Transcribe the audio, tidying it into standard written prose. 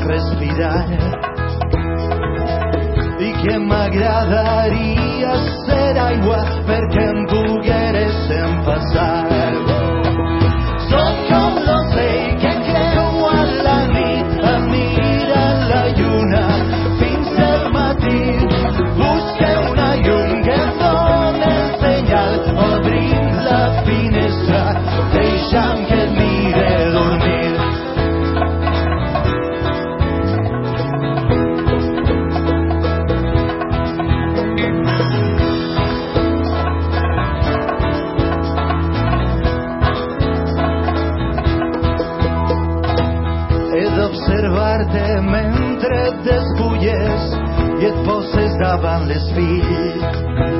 respirar i que m'agradaria ser aigua perquè em poguéssim passar. Soc com l'ocell que creua la nit, mira la lluna fins al matí, busca una llum que em dóna el senyal, obrim la finestra, deixa'm que et mire dormir. Observar-te mentre et despulles i et poses davant l'espill.